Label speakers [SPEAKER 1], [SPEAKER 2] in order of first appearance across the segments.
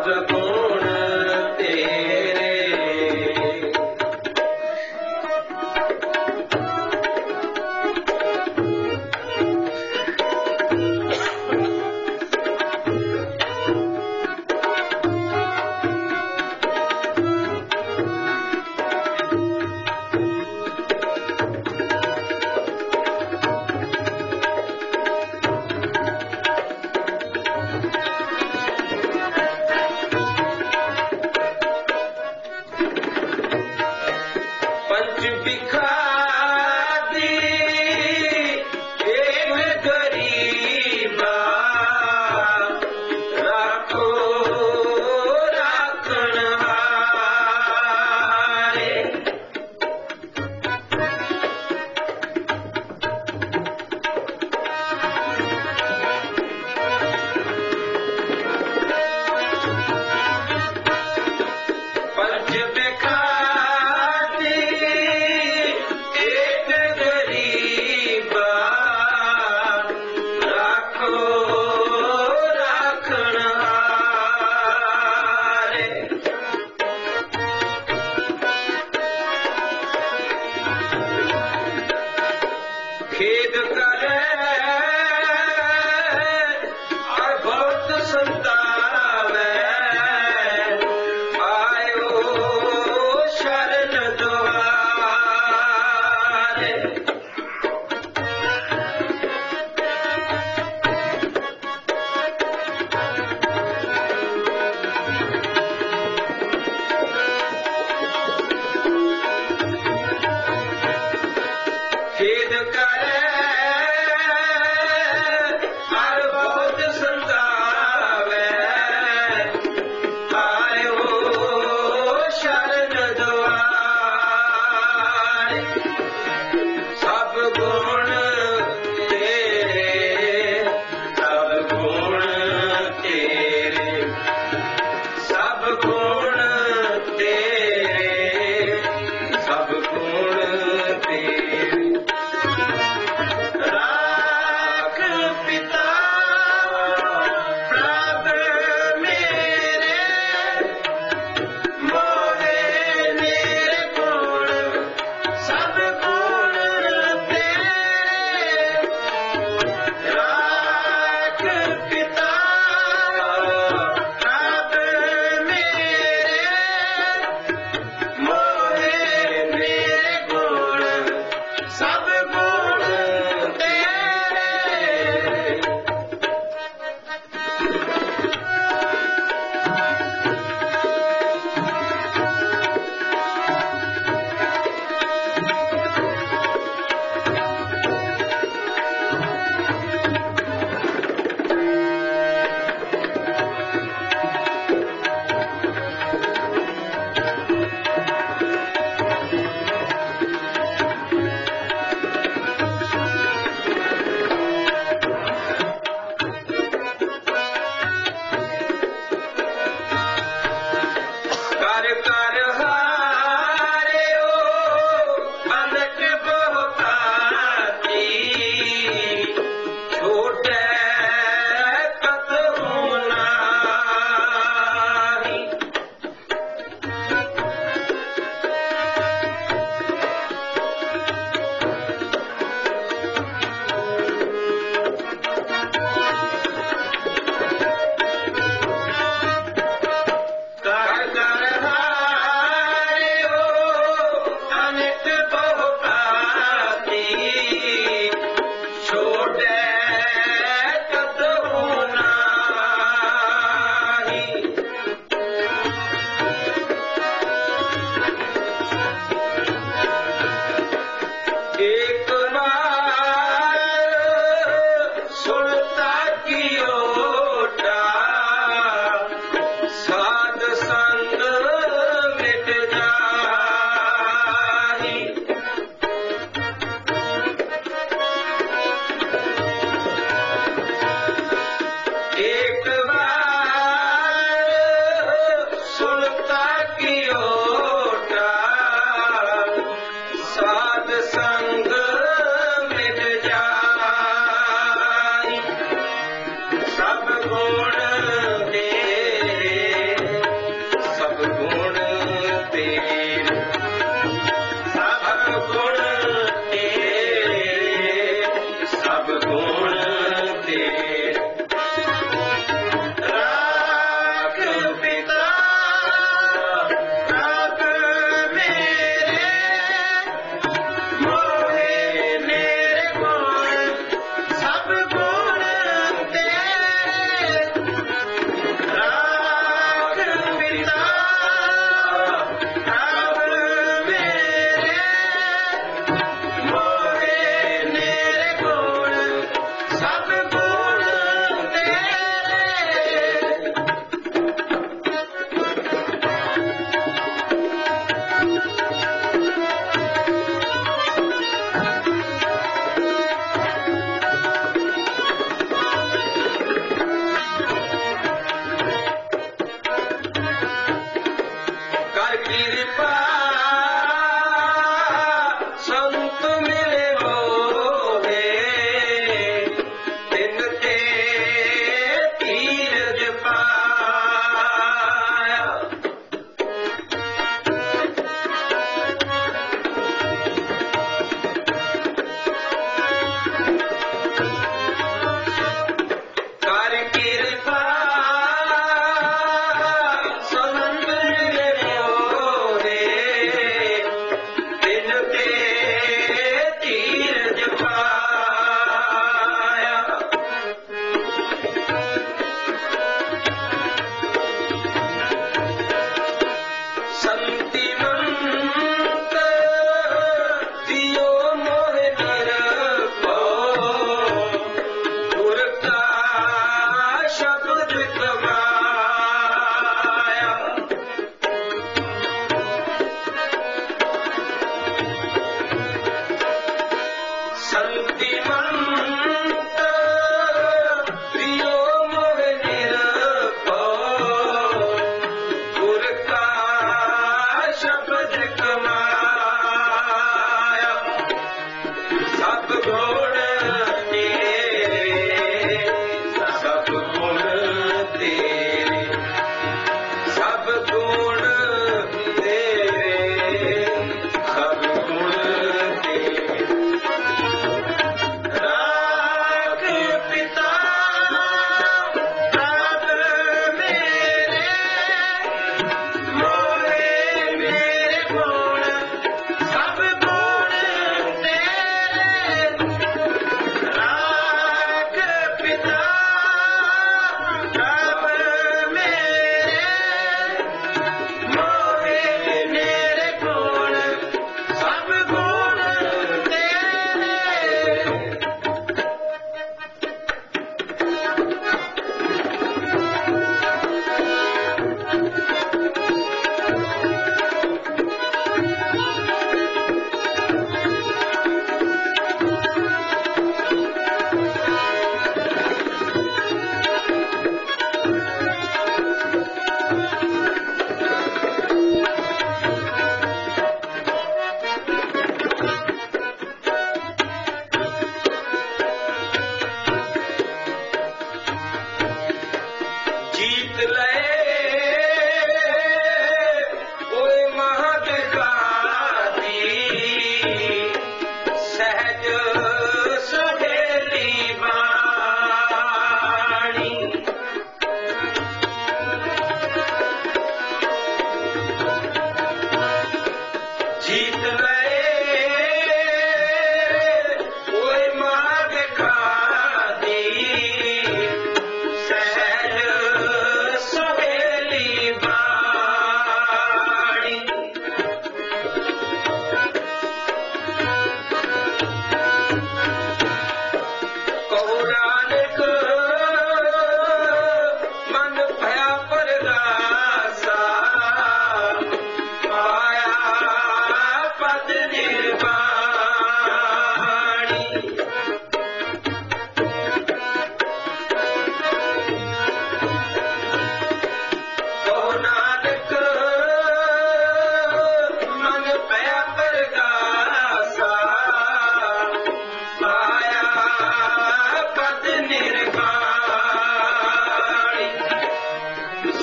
[SPEAKER 1] गुण तेरे।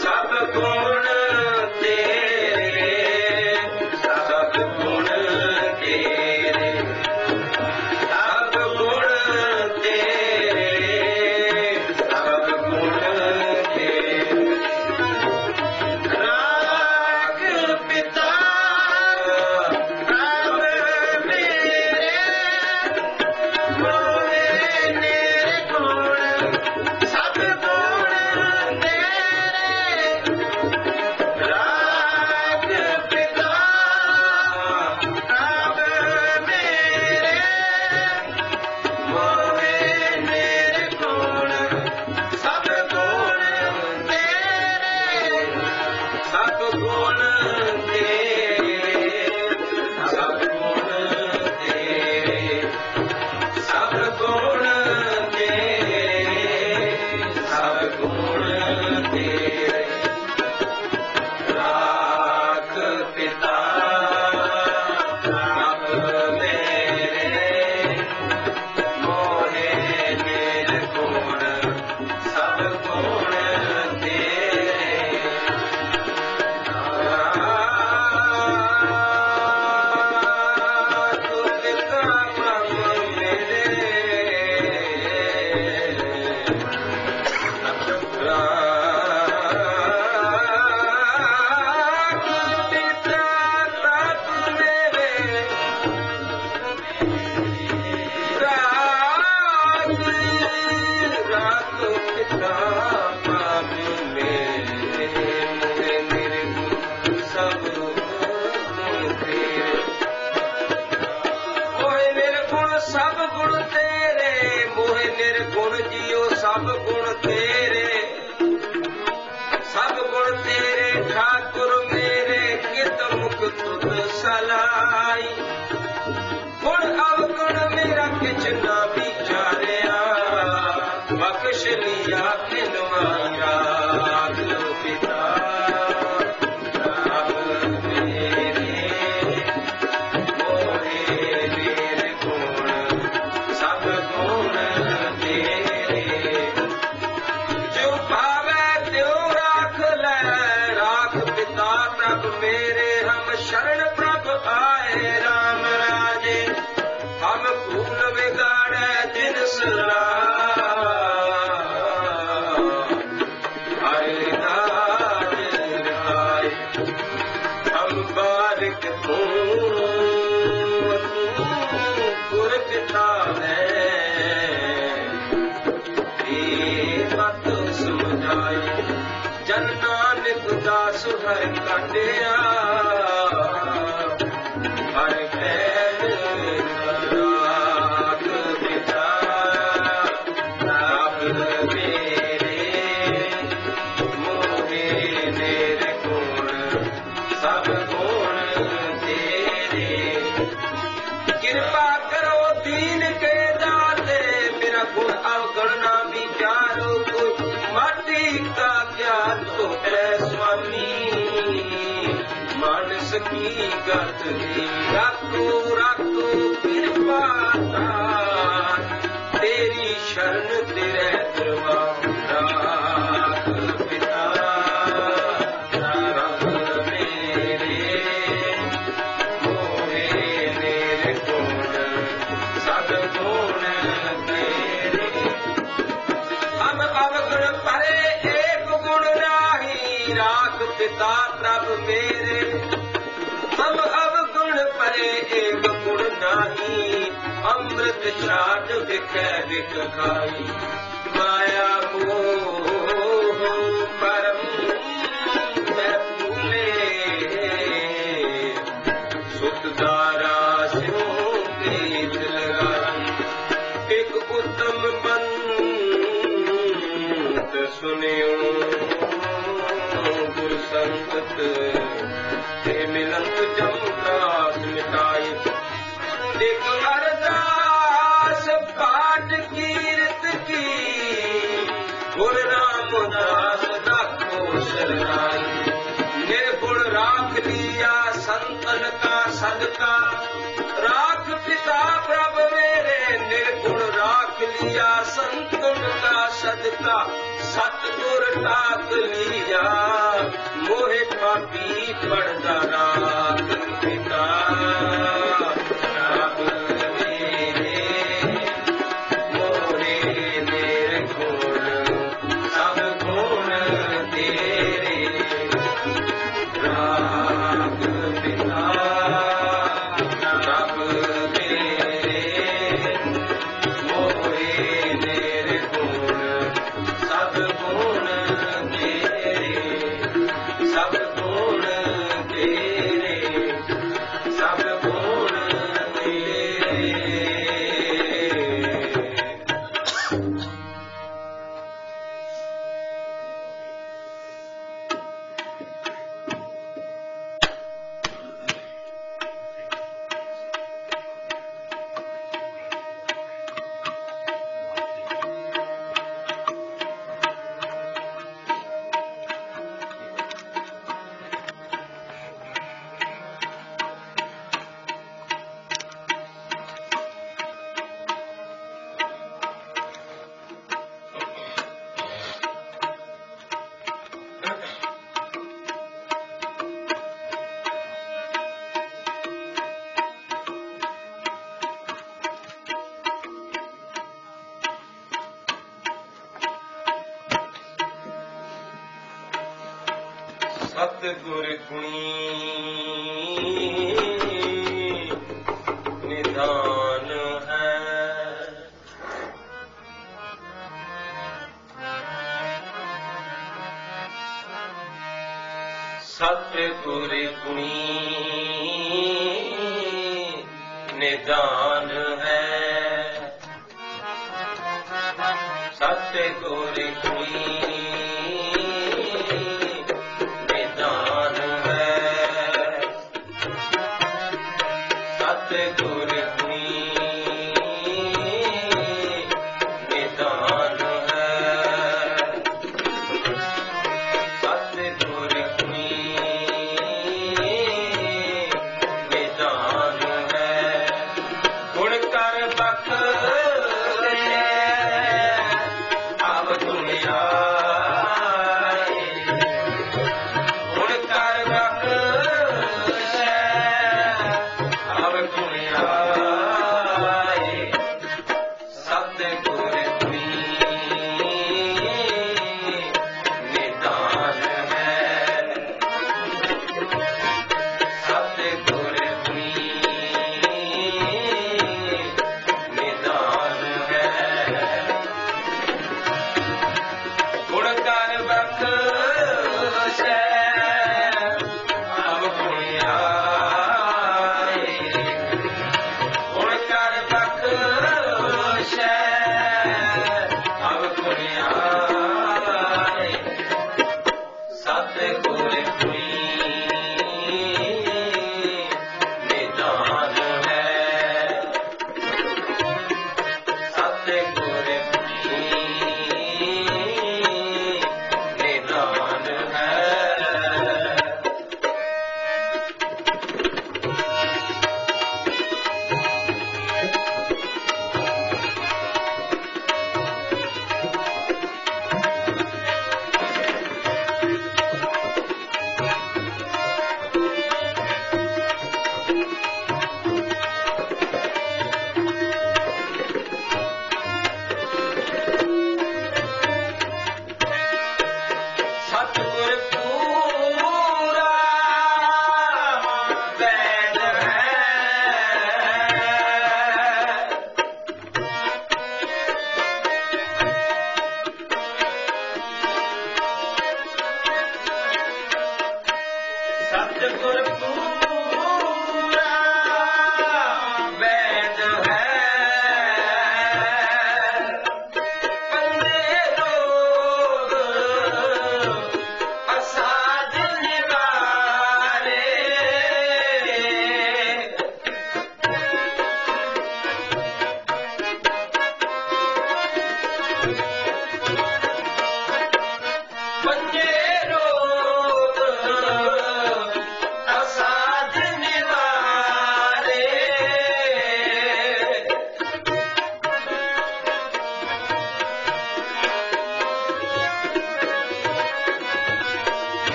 [SPEAKER 1] ਸਭ ਗੁਣ ਤੇਰੇ, ਸਭ ਗੁਣ ਤੇਰੇ, ਸਭ ਗੁਣ ਤੇਰੇ, ਸਭ ਗੁਣ ਤੇਰੇ। ਰਾਖ ਪਿਤਾ ਪ੍ਰਭ ਮੇਰੇ, ਮੋਹੇ ਨਿਰਗੁਣ ਸਭ ਗੁਣ ਤੇਰੇ। ਰਾਖ ਪਿਤਾ ਪ੍ਰਭ ਮੇਰੇ, ਮੋਹੇ ਨਿਰਗੁਣ ਸਭ ਗੁਣ ਤੇਰੇ। ਸਭ ਗੁਣ ਤੇਰੇ, ਸਭ ਗੁਣ ਤੇਰੇ, ਸਭ ਗੁਣ ਤੇਰੇ, ਸਭ ਗੁਣ ਤੇਰੇ। ਰਾਖ ਪਿਤਾ ਪ੍ਰਭ ਮੇਰੇ, ਮੋਹੇ ਨਿਰਗੁਣ ਸਭ ਗੁਣ ਤੇਰੇ। ਤੁਧ ਕਾ ਮਨ ਮੇਰੇ, ਰਾਖ ਪਿਤਾ ਪ੍ਰਭ ਮੇਰੇ, ਰਾਖ ਪਿਤਾ ਪ੍ਰਭ ਮੇਰੇ, ਮੋਹੇ ਨਿਰਗੁਣ ਸਭ ਗੁਣ ਤੇਰੇ। ਮੋਹੇ ਨਿਰਗੁਣ ਸਭ ਗੁਣ ਤੇਰੇ, ਮੋਹੇ ਨਿਰਗੁਣ ਜੀਓ ਸਭ ਗੁਣ ਤੇਰੇ। ਸਭ ਗੁਣ ਤੇਰੇ ਠਾਕੁਰ ਮੇਰੇ, ਕਿਤ ਮੁਖ ਤੁਧ ਸਲਾਈ। ਗੁਣ ਅਵਗੁਣ ਮੇਰਾ ਕਿਛ ਨਾ ਵਿਚਾਰਿਆ, ਬਖਸ਼ ਲਿਆ ਖਿਨ ਮਾਇਆ। ਰਾਖ ਪਿਤਾ ਪ੍ਰਭ ਮੇਰੇ, ਮੋਹੇ ਨਿਰਗੁਣ ਸਭ ਗੁਣ ਤੇਰੇ। ਜੋ ਭਾਵੈ ਤਿਉ ਰਾਖ ਲੈ, ਰਾਖ ਪਿਤਾ ਪ੍ਰਭ ਮੇਰੇ। ਹਮ ਸ਼ਰਨ ਪ੍ਰਭ ਆਏ ਰਾਮ ਰਾਜੇ, ਹਮ ਭੂਲ ਵਿਗਾੜੈ ਜਿਨ ਸਲਾਹ। ਹਰਿ ਨਾਮ ਰਹਾਏ, ਹਮ ਬਾਰਿਕ ਤੂੰ ਗੁਰ ਪਿਤਾ ਹੈ। ਇਹ ਮਤ ਸਮਝਾਈ, ਜਨ ਨਾਨਕ ਦਾਸ ਹਰਿ ਕਾਢਿਆ। ਹਰਿ ਪੈਰ ਰਾਖ ਪਿਤਾ ਪ੍ਰਭ ਮੇਰੇ, ਮੋਹੇ ਨਿਰਗੁਣ ਸਭ ਗੁਣ ਤੇਰੇ। ਕਿਰਪਾ ਕਰੋ ਦੀਨ ਕੇ ਦਾਤੇ, ਮੇਰਾ ਗੁਣ ਅਵਗਣ ਨਾ ਵਿਚਾਰੋ। ਕੋਈ ਮਾਟੀ ਕਾ ਗਿਆਨ ਤੋ ਹੈ ਸੁਆਮੀ, ਮਾਨਸ ਕੀ ਗਤ ਦੀ ਰਾਖੋ ਰਾਖੋ ਕਿਰਪਾ ਦਾਨ। ਤੇਰੀ ਸ਼ਰਨ ਤੇਰੇ ਦਰਬਾਰ। ਰਾਖ ਪਿਤਾ ਪ੍ਰਭ ਮੇਰੇ, ਮੋਹੇ ਨਿਰਗੁਣ ਸਭ ਗੁਣ ਤੇਰੇ। ਹਮ ਅਵਗੁਣ ਭਰੇ ਏਕ ਗੁਣ ਰਾਹੀ, ਰਾਖ ਪਿਤਾ ਪ੍ਰਭ ਮੇਰੇ। ਹਮ ਅਵਗੁਣ ਭਰੇ ਏਕ ਗੁਣ ਨਾਹੀ, ਅੰਮ੍ਰਿਤ ਛਾਟ ਵਿਖੈ ਵਿਖ ਖਾਈ। ਮਾਇਆ ਮੋਹ ਪਰਮ ਮੈਂ ਭੂਲੇ, ਸੁਤ ਦਾਰਾ ਸਿਉ ਪ੍ਰੀਤ ਲਗਾਈ। ਇੱਕ ਉਤਮ ਬੰਤ ਸੁਨਿਓ, ਗੁਰ ਸੰਗਤ ਤੇ ਮਿਲੰਤ ਜਮ ਦਾਸ ਮਿਟਾਈ। ਇੱਕ ਅਰਦਾਸ ਪਾਠ ਕੀਰਤ ਕੀ, ਗੁਰ ਰਾਮਦਾਸ ਦਾਖੋ शरणाई। निर्गुण राख लिया संतन का सदका, राख पिता प्रभु मेरे। निर्गुण राख लिया संतन का सदका, सतगुर साथ लिया मोहे पापी पड़दा रात पिता रब मेरे मोहे मेरे गुण सब गुण तेरे राग पिता रब मेरे मोहे मेरे गुण सब गुण तेरे सब गुण तेरे सब गुण तेरे सतगुर गुणी निधान है सतगुर गुणी निधान है सतगुर गुणी निधान है सतगुर गुणी निधान है सतगुर गुणी निधान है गुण कर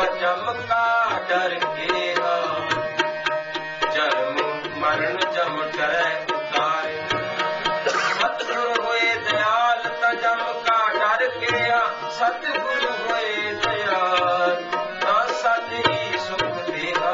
[SPEAKER 1] जम का डर के जन्म मरण जम करे उतारे सतगुरु होए दयाल त जम का डर के सतगुरु होए दयाल त सत ही सुख देगा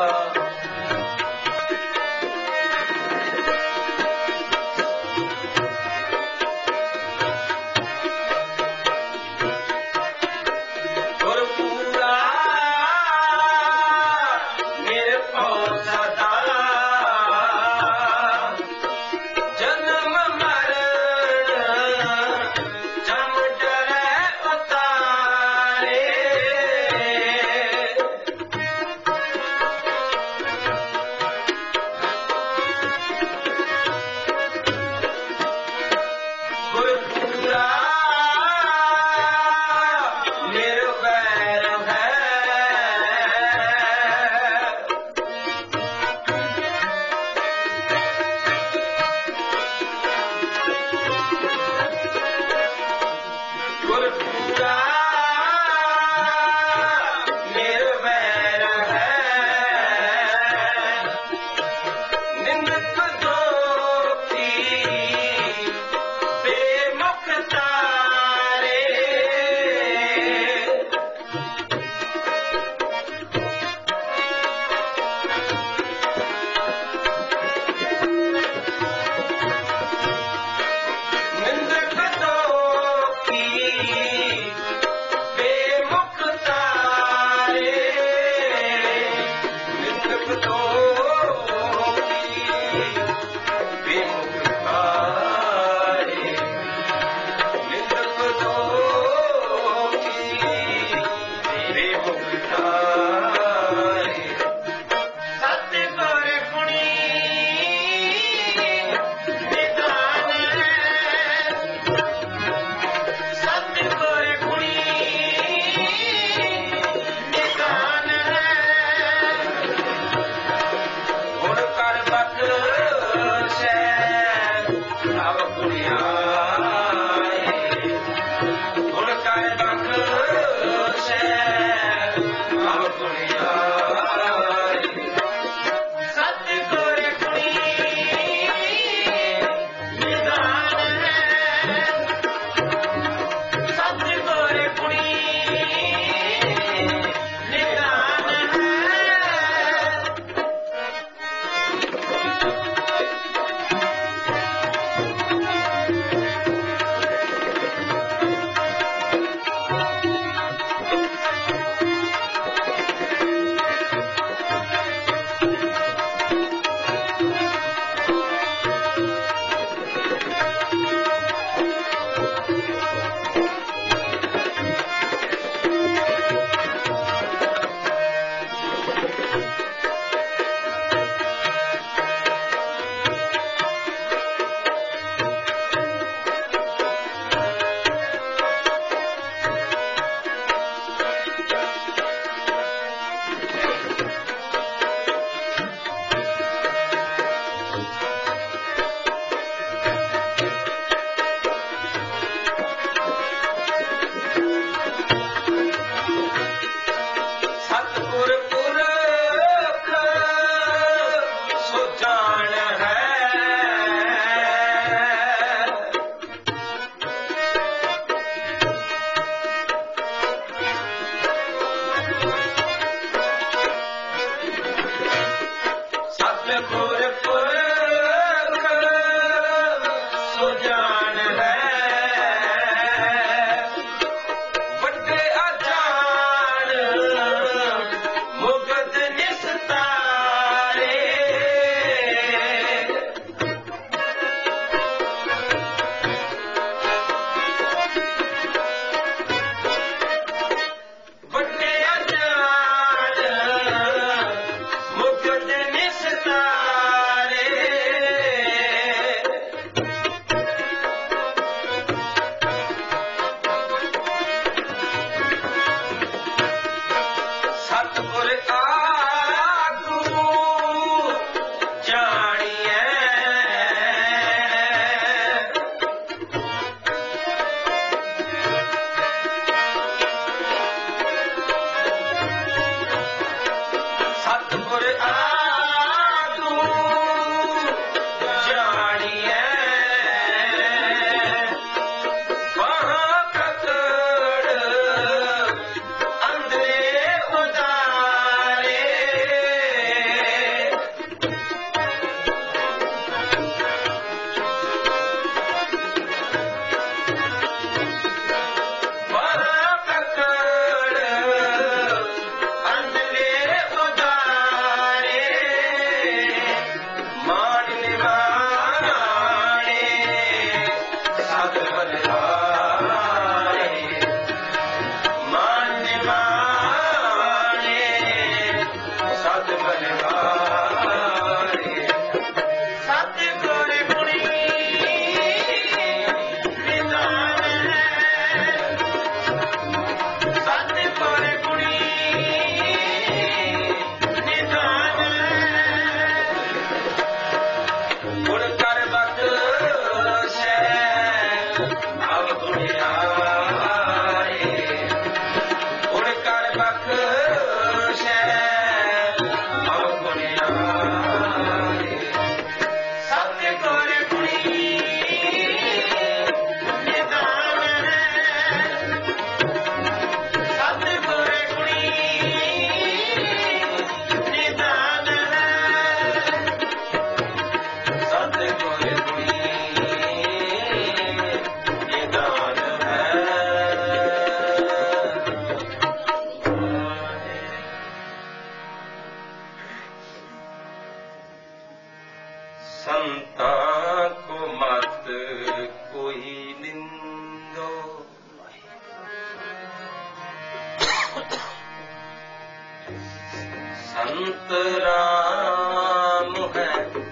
[SPEAKER 1] संत राम है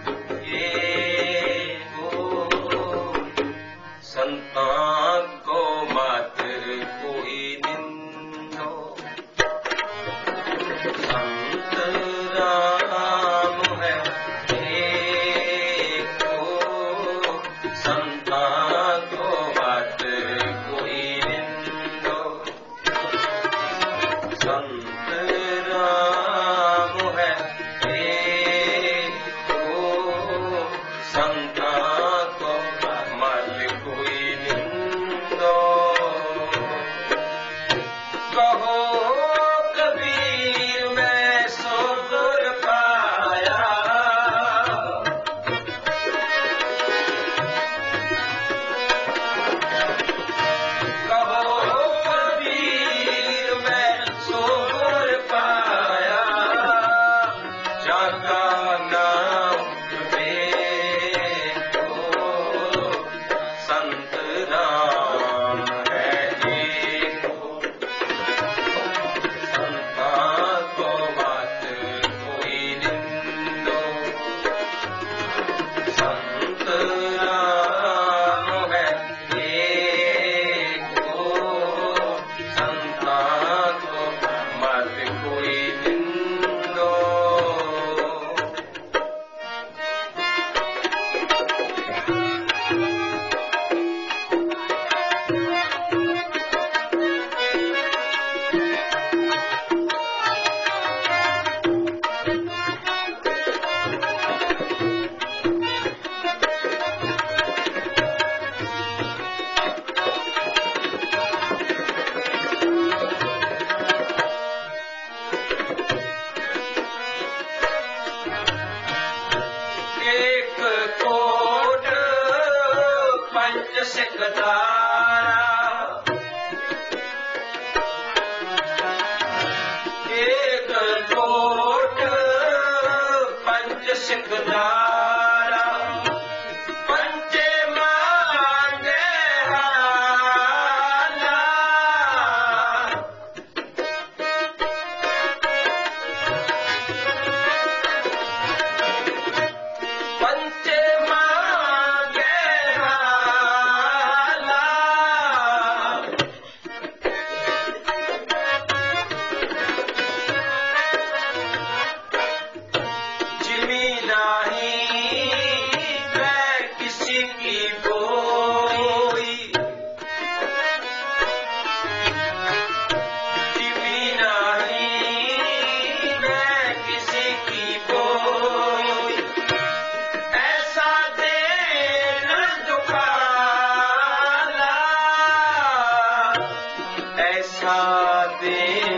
[SPEAKER 1] ये संता को मत कोई निंदो। संत राम है ये संता को मत कोई निंदो। संत राम है संता को मत कोई निंदो। कहो कबीर मैं सो गुर पाया। कहो कबीर मैं सो गुर पाया। जाका नाम देखो संत राम है एको। संता को बात कोई निंदो। संत राम है एको। संता को मत कोई निंदो। एक कोट पंच सिकदारा। एक कोट पंच सिकदारा। पंचे मांगे हाला। पंचे मांगे हाला। जिमी नहीं मैं किसी की बोई। जिमी नहीं मैं किसी की बोई। ऐसा देन दुखाला। ऐसा देन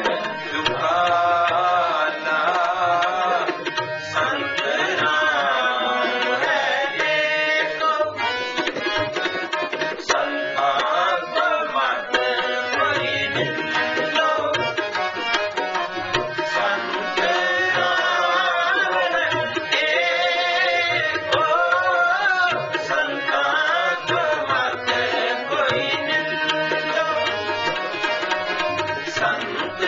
[SPEAKER 1] दुखाला। संत राम है एको। संता को मत कोई निंदो। संत राम है एको। संता को मत कोई निंदो। संत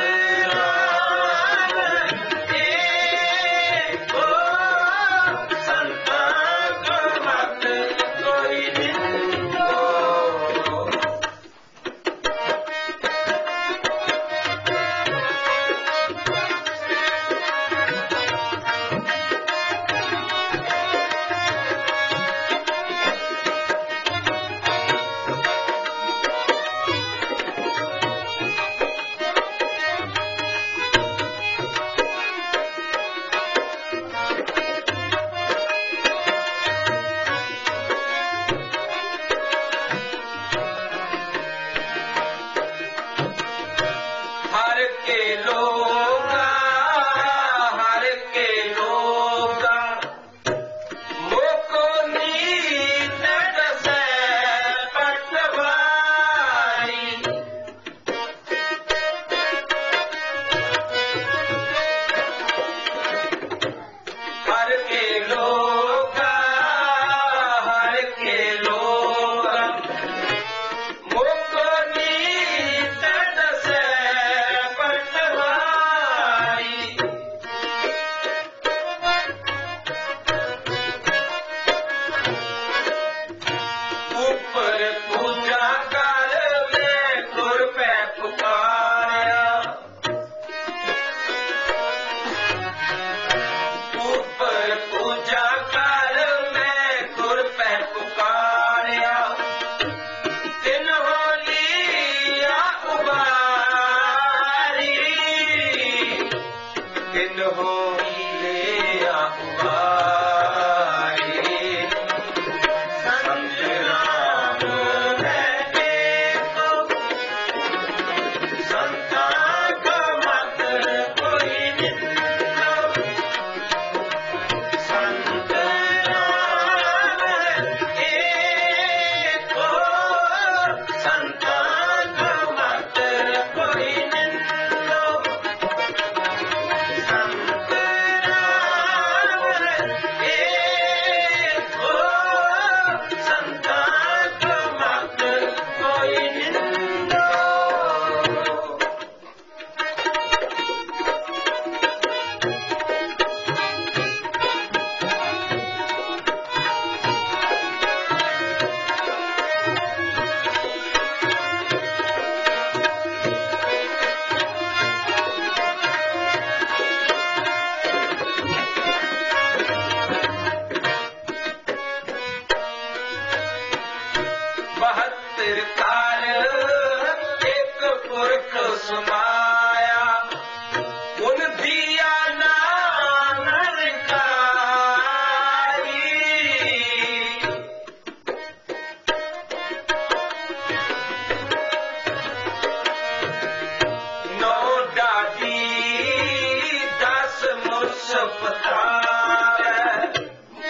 [SPEAKER 1] पतावे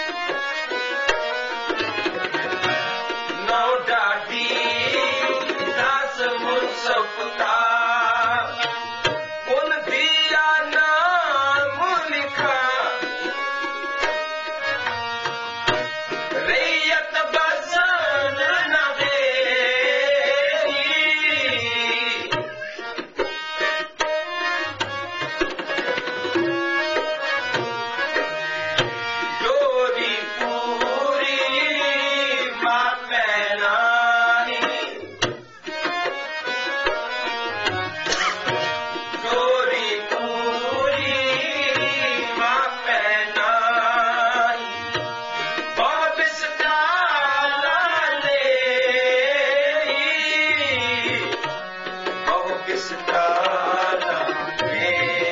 [SPEAKER 1] नौ डाडी दास मुंसफ का उन दिया नाम लिखा रैयत बसन न दे डोरी पूरी मां पहनाई डोरी पूरी मां पहनाई वापस डाला ले वापस डाला ले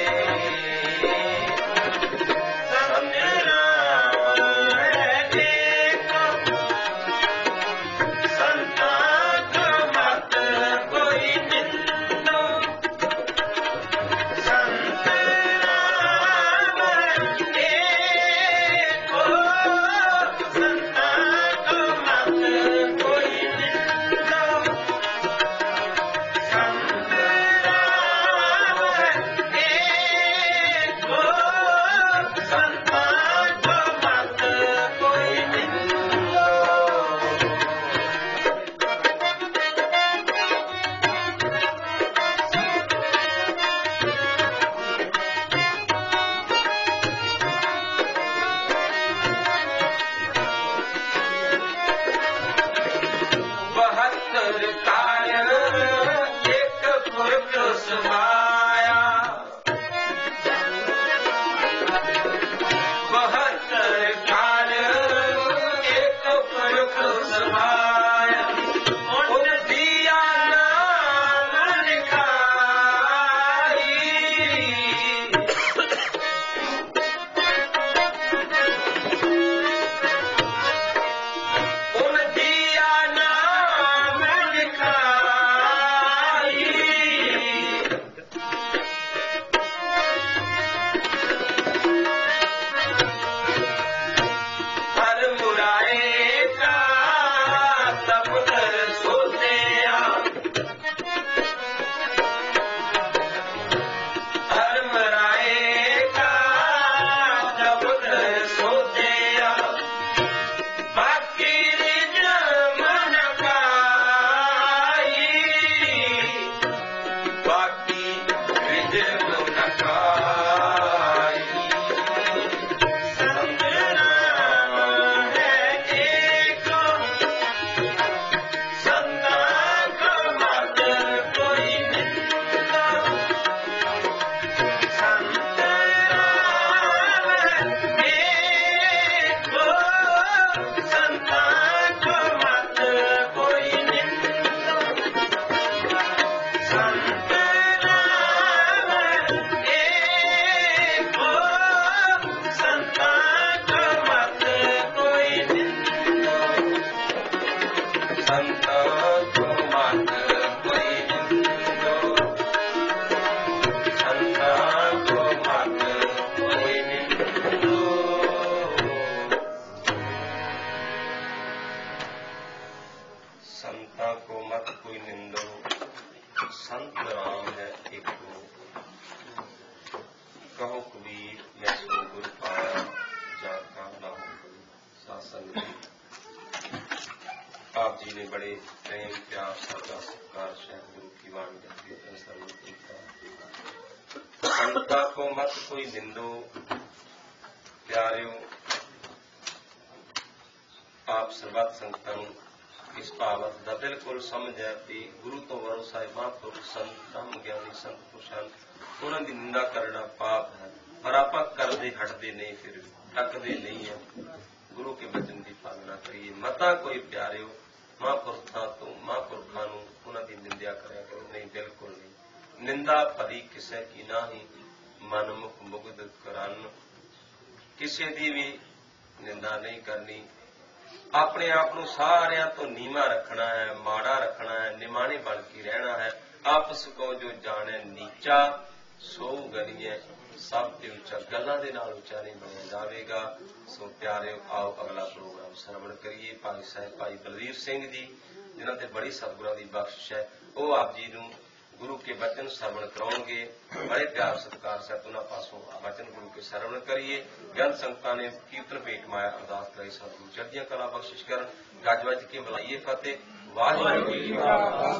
[SPEAKER 1] आप जी ने बड़े प्रेम प्यार श्रद्धा सत्कार से गुरु की वाणी रखी संता को मत कोई निंदो प्यारियो आप सर्वत संगतां इस पावत दा बिल्कुल समझ है कि गुरु तो भरोसा है महापुरुष संत ब्रह्म ज्ञानी संत पुरुषां उन्होंने निंदा करना पाप है पर आप करते हटते नहीं फिर थकते नहीं है गुरु के वचन की पालना करिए मता कोई प्यारियो महापुरुषां तो महापुरुषां उन्होंने निंदा करा करो नहीं बिल्कुल नहीं निंदा भली किसे की ना ही मनमुख मुग्ध करन किसी की भी निंदा नहीं करनी अपने आप को सारिया तो नीवा रखना है माड़ा रखना है निमाने बन के रहना है आपस को जो जाने नीचा सो गलिए ਸਭ ਤੇ ਉੱਚਾ ਗੱਲਾਂ ਦੇ ਨਾਲ ਉੱਚਾ ਨਹੀਂ ਬਣਿਆ ਜਾਵੇਗਾ। ਸੋ ਪਿਆਰਿਓ, ਆਓ ਅਗਲਾ ਪ੍ਰੋਗਰਾਮ ਸਰਵਣ ਕਰੀਏ। ਭਾਈ ਸਾਹਿਬ ਭਾਈ ਬਲਵੀਰ ਸਿੰਘ ਜੀ, ਜਿਨ੍ਹਾਂ ਤੇ ਬੜੀ ਸਤਿਗੁਰਾਂ ਦੀ ਬਖਸ਼ਿਸ਼ ਹੈ, ਉਹ ਆਪ ਜੀ ਨੂੰ ਗੁਰੂ ਕੇ ਬਚਨ ਸਰਵਣ ਕਰਾਉਣਗੇ। ਬੜੇ ਪਿਆਰ ਸਤਿਕਾਰ ਸਾਹਿਬ ਉਹਨਾਂ ਪਾਸੋਂ ਬਚਨ ਗੁਰੂ ਕੇ ਸਰਵਣ ਕਰੀਏ। ਬੇਅੰਤ ਸੰਗਤਾਂ ਨੇ ਕੀਰਤਨ ਭੇਟ ਮਾਇਆ ਅਰਦਾਸ ਕਰਾਈ। ਸਤਿਗੁਰੂ ਚੜ੍ਹਦੀਆਂ ਕਲਾ ਬਖਸ਼ਿਸ਼ ਕਰਨ। ਗੱਜ ਵੱਜ ਕੇ ਬੁਲਾਈਏ ਫਤਿਹ। ਵਾਹਿਗੁਰੂ ਜੀ ਕਾ ਖਾਲਸਾ।